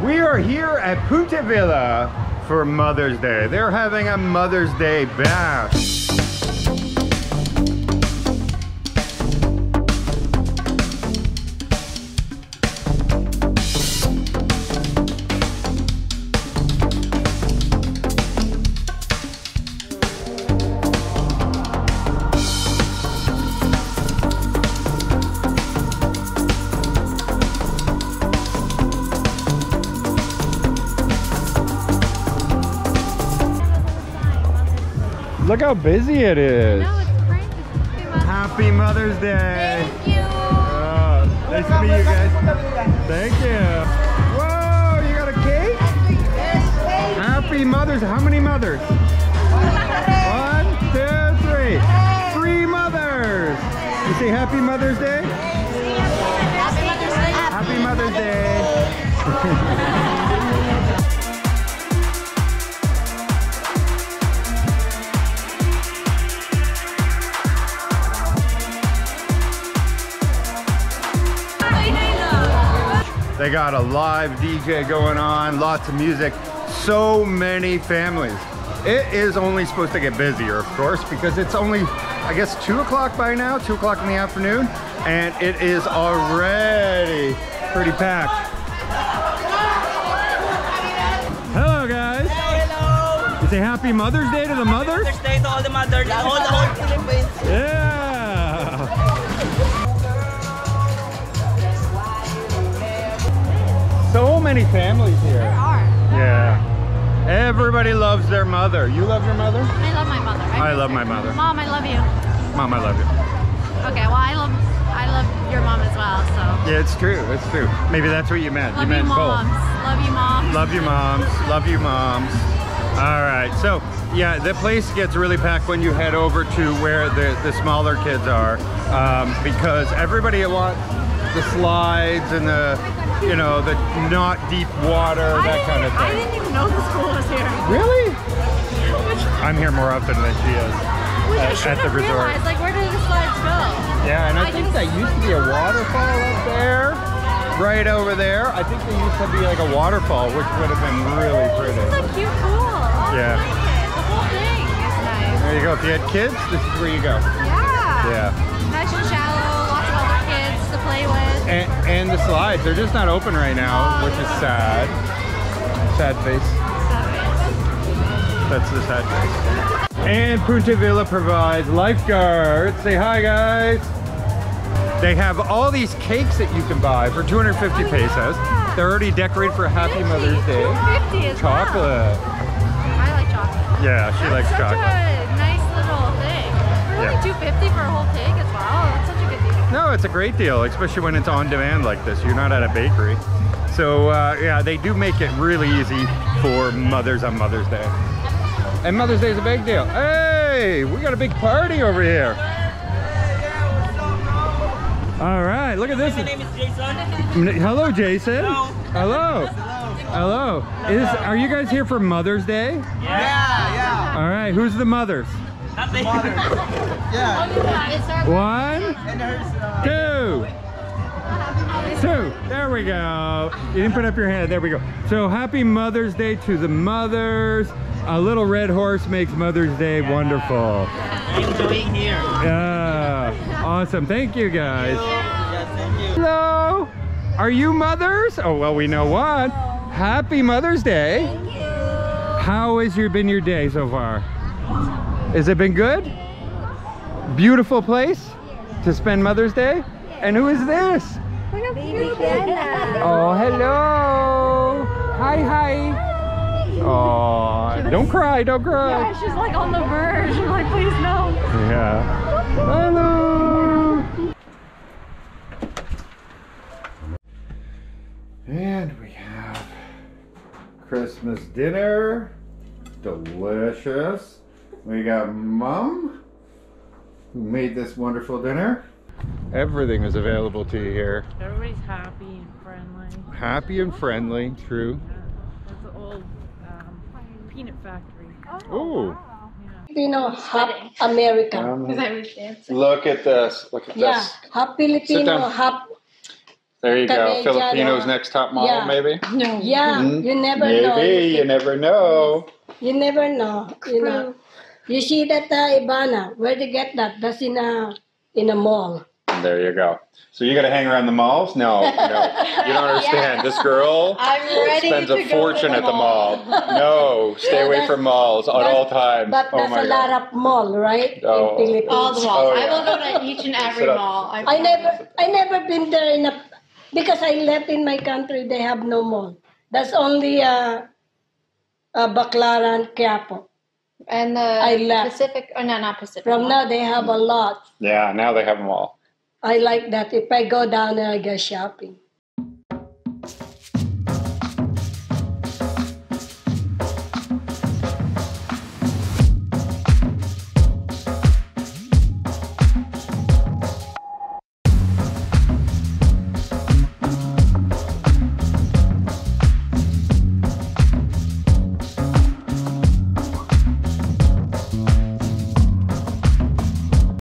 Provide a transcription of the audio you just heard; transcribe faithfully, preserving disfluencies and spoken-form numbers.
We are here at Punta Villa for Mother's Day. They're having a Mother's Day bash. Look how busy it is. No, it's crazy. Happy Mother's Day. Thank you. Oh, nice to meet you guys. Thank you. Whoa, you got a cake? Happy Mother's. How many mothers? One, two, three. Three mothers. You say Happy Mother's Day? Happy Mother's Day. Happy Mother's Day. They got a live D J going on, lots of music, so many families. It is only supposed to get busier, of course, because it's only, I guess, two o'clock by now, two o'clock in the afternoon, and it is already pretty packed. Hello, guys. Hello. You say Happy Mother's Day to the mothers? Mother's Day to all the mothers, all the whole Philippines. Yeah. So many families here. There are. Yeah. Everybody loves their mother. You love your mother? I love my mother. I love my mother. Mom, I love you. Mom, I love you. Okay, well, I love I love your mom as well, so. Yeah, it's true. It's true. Maybe that's what you meant. Love you meant you, moms. both. Love you, moms. Love you, moms. Love you, moms. All right. So, yeah, the place gets really packed when you head over to where the, the smaller kids are, um, because everybody wants the slides and the, you know, the not deep water, that kind of I thing. didn't even know the school was here. Really? I'm here more often than she is. Which I At, should at the have resort. realized, like, where did the slides go? Yeah, and I, I think just- that used to be a waterfall up there, right over there. I think there used to be like a waterfall, which would have been really pretty. This is a cute pool. Oh, Yeah. I like it. The whole thing is nice. There you go. If you had kids, this is where you go. Yeah. Yeah. Nice and shallow, lots of other kids to play with. And, and the slides, they're just not open right now, which is sad. Sad face. That's the sad face. And Punta Villa provides lifeguards. Say hi, guys. They have all these cakes that you can buy for two hundred fifty Oh, pesos. yeah. They're already decorated for Happy Mother's Day. two fifty as Chocolate. well. I like chocolate. Yeah, she likes Such chocolate. a nice little thing. For Yeah. like two fifty for a whole cake as well. That's such a good deal. No, it's a great deal, especially when it's on demand like this. You're not at a bakery. So uh, yeah, they do make it really easy for mothers on Mother's Day. And Mother's Day is a big deal. Hey, we got a big party over here. All right, look at this. My name is Jason. Hello, Jason. Hello. Hello. Hello. Is are you guys here for Mother's Day? Yeah, yeah. All right, who's the mothers? Happy. Yeah. One, two. Two. There we go. You didn't put up your hand. There we go. So happy Mother's Day to the mothers. A little red horse makes Mother's Day wonderful. I'm enjoying here. Yeah. Awesome. Thank you, guys. Yes, thank you. Hello. Are you mothers? Oh, well, we know one. Happy Mother's Day. Thank you. How has your been your day so far? Has it been good? Beautiful place to spend Mother's Day? And who is this? Baby Jenna. Oh, hello. Hi, hi. Oh, don't cry, don't cry. Yeah, she's like on the verge. I'm like, please no. Yeah. Hello. And we have Christmas dinner. Delicious. We got Mom, who made this wonderful dinner. Everything is available to you here. Everybody's happy and friendly. Happy and friendly, true. Yeah. That's the old um, peanut factory. Oh. Yeah. Filipino, half American. Um, look at this. Look at Yeah, this. half Filipino, down. half There you go. Canadian, Filipinos uh, next top model, yeah. maybe? No. Yeah, Mhm. you never Maybe. know. You never know. You never know. You know. You see that uh, Ivana? Where they get that? That's in a in a mall. There you go. So you got to hang around the malls? No, no. You don't understand. This girl I'm ready spends to a go fortune to at the the mall. No, stay No, away that's- from malls at That's- all times. But Oh there's my a lot God. of mall, right? Oh. In Philippines. All the malls. Oh, I yeah. will go to each and every Sit up. mall. I, I never, I never been there in a, because I left in my country. They have no mall. That's only uh, uh Baclaran, Quiapo. And the I left. Pacific, or no, not Pacific. From Mall. now they have a lot. Yeah, now they have them all. I like that. If I go down there, I go shopping.